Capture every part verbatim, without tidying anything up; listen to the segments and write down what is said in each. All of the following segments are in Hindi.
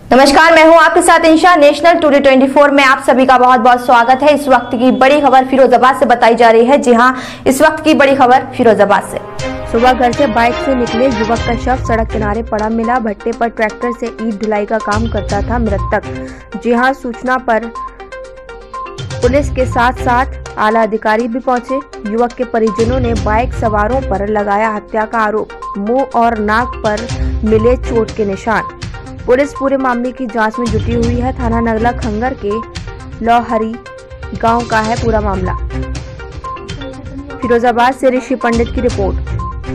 नमस्कार, मैं हूं आपके साथ इंशा। नेशनल टुडे चौबीस में आप सभी का बहुत बहुत स्वागत है। इस वक्त की बड़ी खबर फिरोजाबाद से बताई जा रही है। जी हां, इस वक्त की बड़ी खबर फिरोजाबाद से। सुबह घर से बाइक से निकले युवक का शव सड़क किनारे पड़ा मिला। भट्टे पर ट्रैक्टर से ईंट ढुलाई का काम करता था मृतक। जी हां, सूचना पर पुलिस के साथ साथ आला अधिकारी भी पहुंचे। युवक के परिजनों ने बाइक सवारों पर लगाया हत्या का आरोप। मुंह और नाक पर मिले चोट के निशान। पुलिस पूरे मामले की जांच में जुटी हुई है। थाना नगला खंगर के लौहरी गांव का है पूरा मामला। फिरोजाबाद से ऋषि पंडित की रिपोर्ट।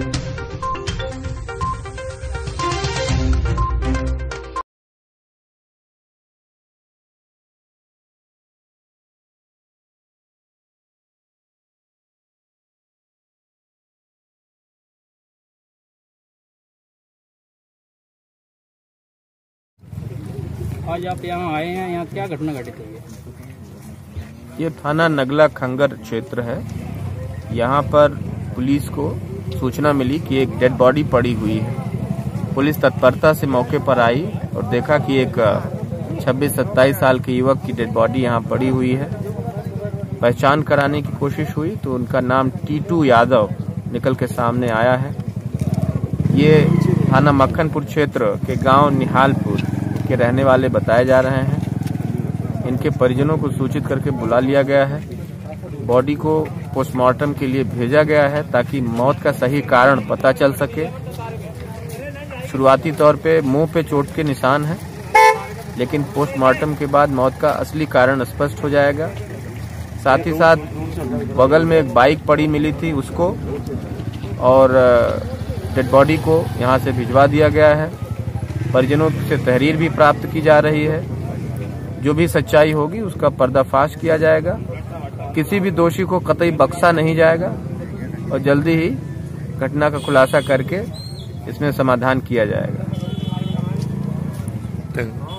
आज आप यहाँ आए हैं, यहाँ क्या घटना घटित हुई है? ये थाना नगला खंगर क्षेत्र है। यहाँ पर पुलिस को सूचना मिली कि एक डेड बॉडी पड़ी हुई है। पुलिस तत्परता से मौके पर आई और देखा कि एक छब्बीस सत्ताईस साल के युवक की डेड बॉडी यहाँ पड़ी हुई है। पहचान कराने की कोशिश हुई तो उनका नाम टीटू यादव निकल के सामने आया है। ये थाना मक्खनपुर क्षेत्र के गांव निहालपुर के रहने वाले बताए जा रहे हैं। इनके परिजनों को सूचित करके बुला लिया गया है। बॉडी को पोस्टमार्टम के लिए भेजा गया है ताकि मौत का सही कारण पता चल सके। शुरुआती तौर पे मुंह पे चोट के निशान हैं, लेकिन पोस्टमार्टम के बाद मौत का असली कारण स्पष्ट हो जाएगा। साथ ही साथ बगल में एक बाइक पड़ी मिली थी, उसको और डेड बॉडी को यहाँ से भिजवा दिया गया है। परिजनों से तहरीर भी प्राप्त की जा रही है। जो भी सच्चाई होगी उसका पर्दाफाश किया जाएगा। किसी भी दोषी को कतई बख्शा नहीं जाएगा और जल्दी ही घटना का खुलासा करके इसमें समाधान किया जाएगा।